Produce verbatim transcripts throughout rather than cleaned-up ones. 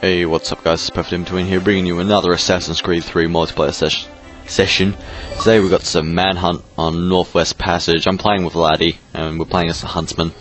Hey, what's up guys, it's Perfect In Between here, bringing you another Assassin's Creed three multiplayer ses session. Today we've got some Manhunt on Northwest Passage. I'm playing with Laddie, and we're playing as a huntsman.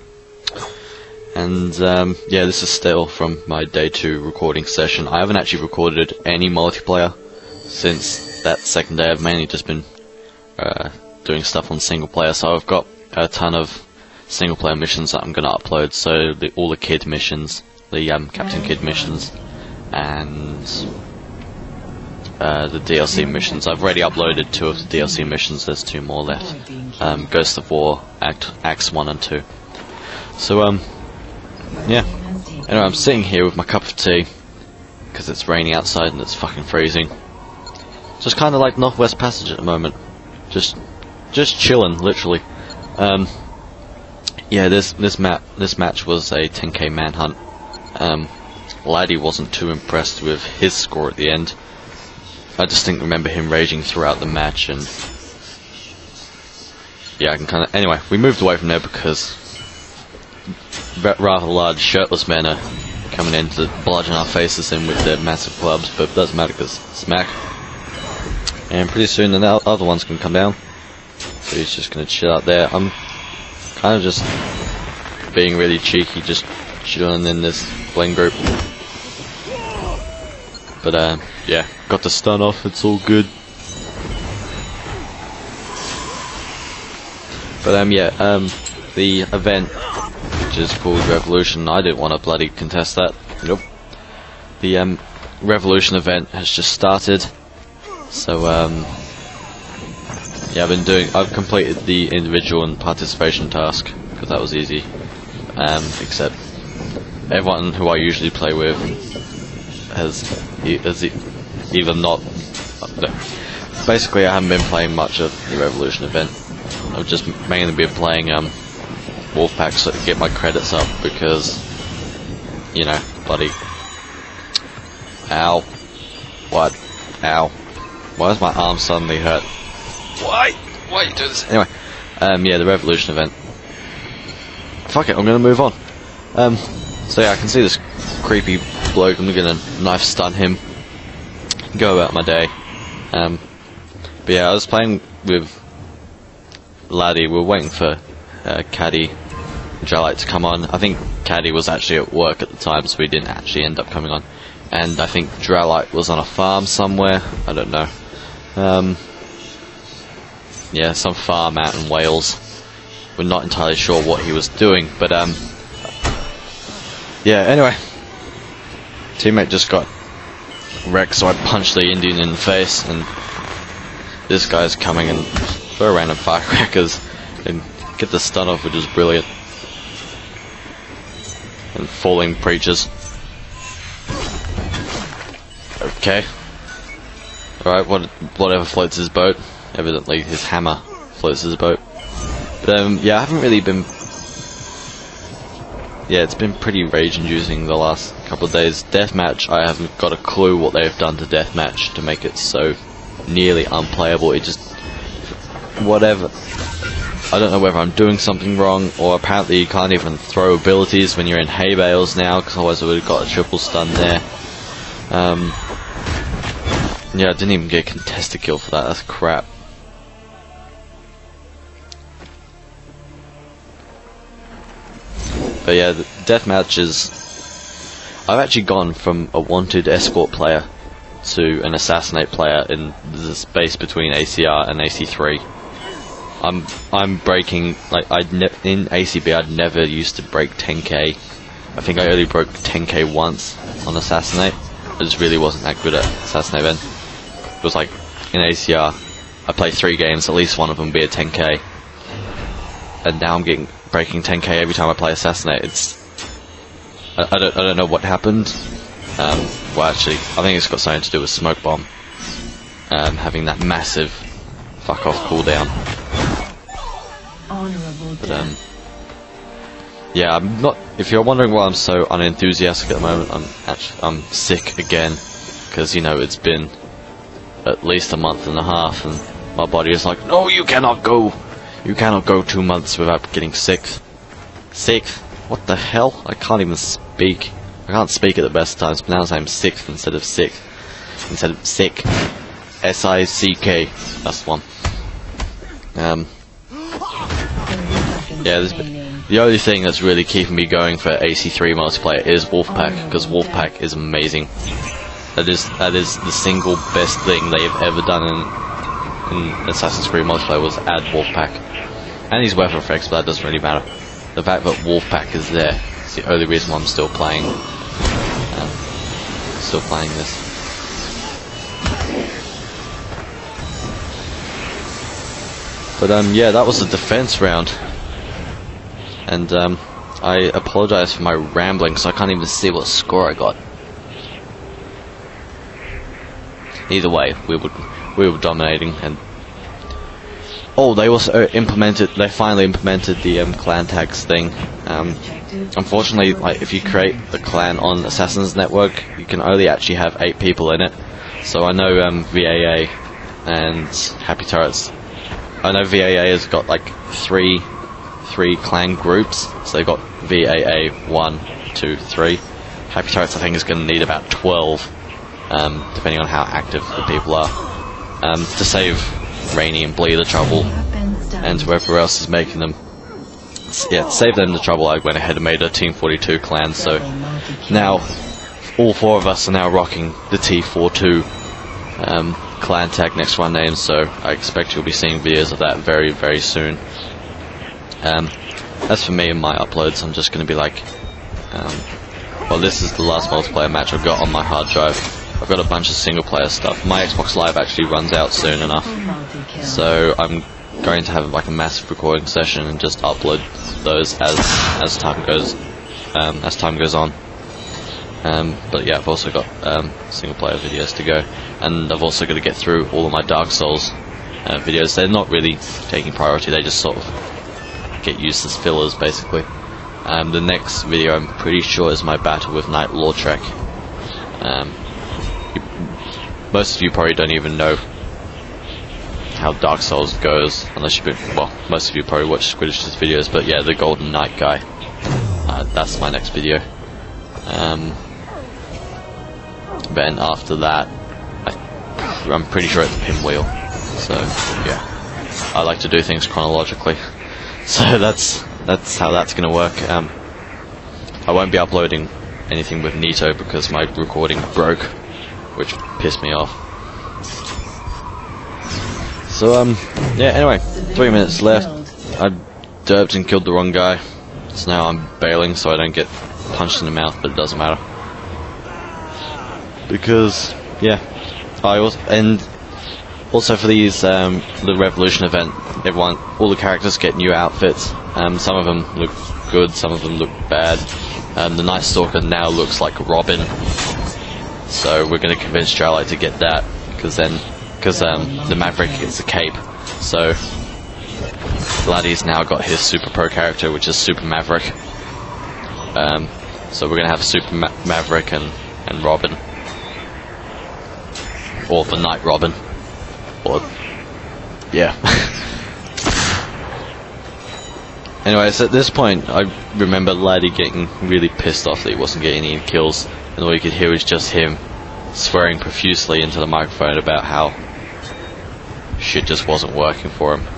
And um, yeah, this is still from my day two recording session. I haven't actually recorded any multiplayer since that second day. I've mainly just been uh, doing stuff on single player, so I've got a ton of single player missions that I'm going to upload, so the, all the kid missions, the um, Captain Kidd missions, and uh, the D L C missions. I've already uploaded two of the D L C missions, there's two more left. Um, Ghost of War, Act, Acts one and two. So, um, yeah. Anyway, I'm sitting here with my cup of tea, because it's raining outside and it's fucking freezing. Just kind of like Northwest Passage at the moment. Just, just chilling, literally. Um, yeah, this, this map, this match was a ten K manhunt. Um, Laddie wasn't too impressed with his score at the end. I distinctly remember him raging throughout the match, and yeah, I can kind of. Anyway, we moved away from there because rather large shirtless men are coming in to bludgeon our faces in with their massive clubs, but it doesn't matter because smack. And pretty soon the other one's gonna come down, so he's just gonna chill out there. I'm kind of just being really cheeky, just chilling in this playing group. But uh, yeah, got the stun off, it's all good. But um, yeah, um, the event, which is called Revolution, I didn't want to bloody contest that. Nope. The um, Revolution event has just started. So um, yeah, I've been doing, I've completed the individual and participation task, because that was easy. Um, except everyone who I usually play with has, has either not. Basically, I haven't been playing much of the Revolution event. I've just mainly been playing um, Wolfpack so to get my credits up, because, you know, bloody. Ow. What? Ow. Why does my arm suddenly hurt? Why? Why are you doing this? Anyway, um, yeah, the Revolution event. Fuck it, I'm gonna move on. Um, so yeah, I can see this creepy bloke. I'm gonna knife stun him, go about my day. Um, but yeah, I was playing with Laddie. We were waiting for uh, Caddy, Dralite to come on. I think Caddy was actually at work at the time, so he didn't actually end up coming on. And I think Dralite was on a farm somewhere. I don't know. Um, yeah, some farm out in Wales. We're not entirely sure what he was doing, but um, yeah. Anyway, teammate just got wrecked, so I punched the Indian in the face, and this guy's coming and throw random firecrackers and get the stun off, which is brilliant. And falling preachers. Okay. Alright, what, whatever floats his boat. Evidently his hammer floats his boat. But um, yeah, I haven't really been. Yeah, it's been pretty rage-inducing the last couple of days. Deathmatch, I haven't got a clue what they've done to Deathmatch to make it so nearly unplayable. It just. Whatever. I don't know whether I'm doing something wrong, or apparently you can't even throw abilities when you're in hay bales now, because otherwise I would have got a triple stun there. Um. Yeah, I didn't even get a contested kill for that, that's crap. But yeah, the deathmatch is. I've actually gone from a wanted escort player to an assassinate player in the space between A C R and A C three. I'm I'm breaking, like I ne in A C B I'd never used to break ten K. I think I only broke ten K once on assassinate. I just really wasn't that good at assassinate then. It was like in A C R, I play three games, at least one of them be a ten K. And now I'm getting breaking ten K every time I play assassinate. It's I, I don't I don't know what happened. Um, well, actually, I think it's got something to do with Smoke Bomb um, having that massive fuck off cooldown. But um, yeah, I'm not. If you're wondering why I'm so unenthusiastic at the moment, I'm actually I'm sick again, because you know it's been at least a month and a half, and my body is like, no, you cannot go. You cannot go two months without getting sick. Sick? What the hell? I can't even speak. I can't speak at the best of times, but now I'm sixth instead of sick. Instead of sick. S I C K. That's the one. Um, yeah, this, the only thing that's really keeping me going for A C three multiplayer is Wolfpack, because Wolfpack is amazing. That is that is the single best thing they've ever done in, in Assassin's Creed multiplayer was add Wolfpack. And these weapon effects, but that doesn't really matter. The fact that Wolfpack is there is the only reason why I'm still playing. Um, still playing this. But um, yeah, that was the defense round. And um, I apologize for my rambling, so I can't even see what score I got. Either way, we were we were dominating, and oh, they also implemented. They finally implemented the um, clan tags thing. Um, unfortunately, like if you create a clan on Assassin's Network, you can only actually have eight people in it. So I know um, V A A and Happy Turrets. I know V A A has got like three three clan groups. So they've got V A A one, two, three. Happy Turrets I think is going to need about twelve. Um, depending on how active the people are, um, to save Rainy and Blee the trouble, and whoever else is making them. Yeah, to save them the trouble, I went ahead and made a Team forty-two clan, so now all four of us are now rocking the T forty-two um, clan tag next to our names, so I expect you'll be seeing videos of that very, very soon. Um, as for me and my uploads, I'm just going to be like, um, well, this is the last multiplayer match I've got on my hard drive. I've got a bunch of single player stuff. My Xbox Live actually runs out soon enough, so I'm going to have like a massive recording session and just upload those as as time goes um, as time goes on. Um, but yeah, I've also got um, single player videos to go, and I've also got to get through all of my Dark Souls uh, videos. They're not really taking priority; they just sort of get used as fillers, basically. Um, the next video, I'm pretty sure, is my battle with Knight Lautrec. Um, Most of you probably don't even know how Dark Souls goes, unless you've been, well, most of you probably watch Squiddish's videos, but yeah, the Golden Knight guy. Uh, that's my next video. Um, then after that, I, I'm pretty sure it's Pinwheel. So, yeah. I like to do things chronologically. So that's, that's how that's gonna work. Um, I won't be uploading anything with Nito because my recording broke, which pissed me off. So, um, yeah, anyway, three minutes left. I derped and killed the wrong guy. So now I'm bailing so I don't get punched in the mouth, but it doesn't matter. Because, yeah, I also, and also for these, um, the Revolution event, everyone, all the characters get new outfits. Um, some of them look good, some of them look bad. Um, the Night Stalker now looks like Robin. So we're going to convince Starlight to get that, because then, because um, the Maverick gets a cape. So Laddie's now got his Super Pro character, which is Super Maverick. Um, so we're going to have Super Ma Maverick and and Robin, or the Night Robin, or yeah. Anyways, at this point, I remember Laddie getting really pissed off that he wasn't getting any kills. And all you could hear was just him swearing profusely into the microphone about how shit just wasn't working for him.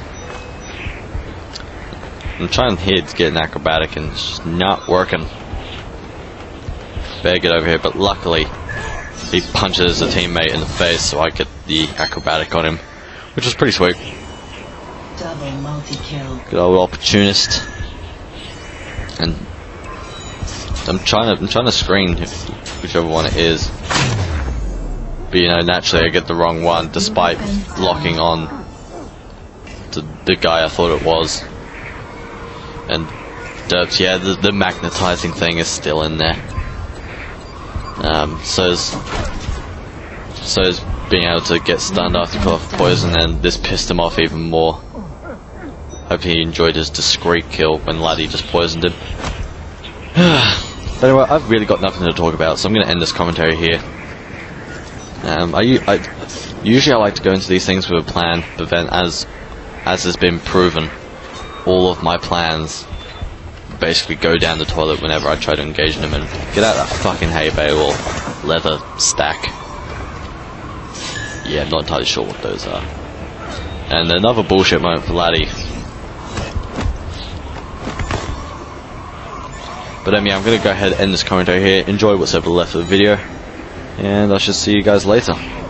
I'm trying here to get an acrobatic and it's just not working. Better get over here, but luckily he punches a teammate in the face so I get the acrobatic on him, which was pretty sweet. Double multi-kill. Good old opportunist. And I'm trying to I'm trying to screen if, whichever one it is, but you know, naturally I get the wrong one despite locking on to the guy I thought it was. And derps, yeah, the, the magnetizing thing is still in there. Um, so is so is being able to get stunned after pull off poison, and this pissed him off even more. Hope he enjoyed his discreet kill when Laddie just poisoned him. But anyway, I've really got nothing to talk about, so I'm going to end this commentary here. Um, I, I, usually I like to go into these things with a plan, but then as, as has been proven, all of my plans basically go down the toilet whenever I try to engage them and get out that fucking hay bale or leather stack. Yeah, I'm not entirely sure what those are. And another bullshit moment for Laddie. But um, yeah, I'm going to go ahead and end this commentary here. Enjoy what's ever left of the video. And I shall see you guys later.